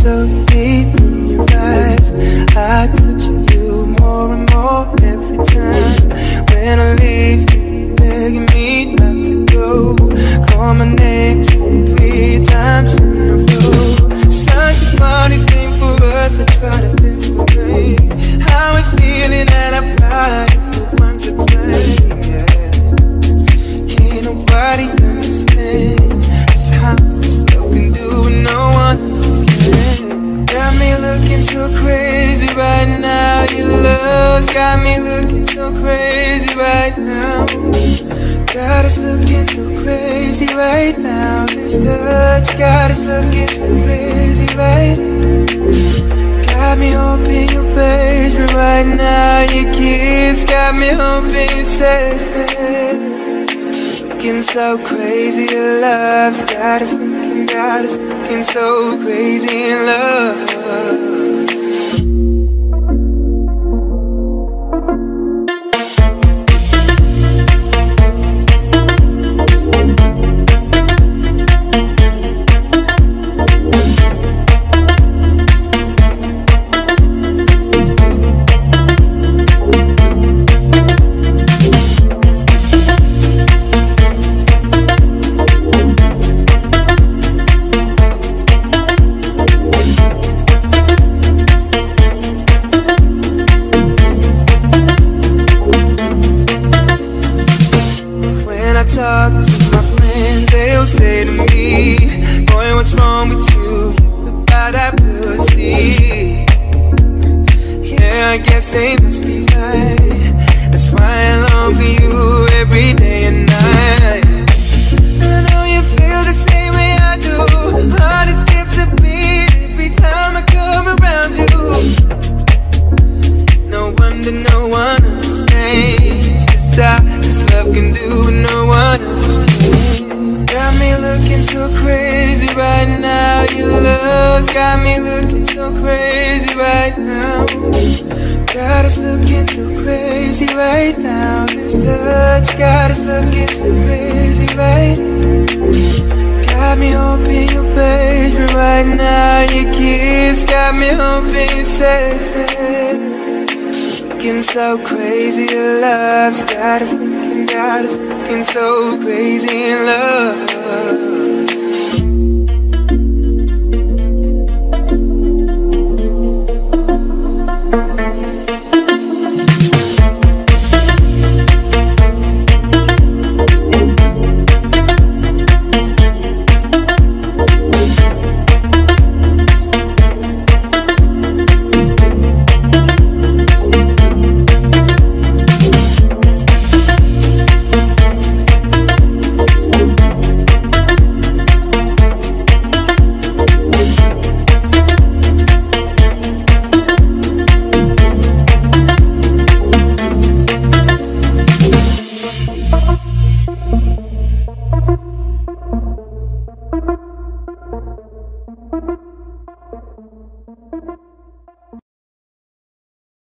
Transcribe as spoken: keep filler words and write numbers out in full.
so deep in your eyes. I touch you more and more every time. When I leave, you begging me not to go. Call my name two, three times in a row. Such a funny thing for us to try to explain how we're feeling and our body's the one to blame. Yeah. Can't nobody understand. It's how this love can do when no one else can. Got me looking so crazy right now. Your love's got me looking so crazy right now. Got us looking so crazy right now. This touch got us looking so crazy right now. Got me hoping you'll page me right now. Your kiss got me hoping you say looking so crazy in love's got us looking, got us looking so crazy in love. Talk to my friends, they'll say to me, boy, what's wrong with you? About that pussy. Yeah, I guess they must be right. That's why I long for you every day and night. And I know you feel the same way I do. Heart it skips a beat every time I come around you. No wonder no one understands this how this love can do what no one else can. Got me looking so crazy right now. Your love's got me looking so crazy right now. Got us looking so crazy right now. This touch got us looking so crazy right now. Got me hoping you'll page me right now. Your kiss got me hoping you say looking so crazy in love's got us looking, got us looking so crazy in love.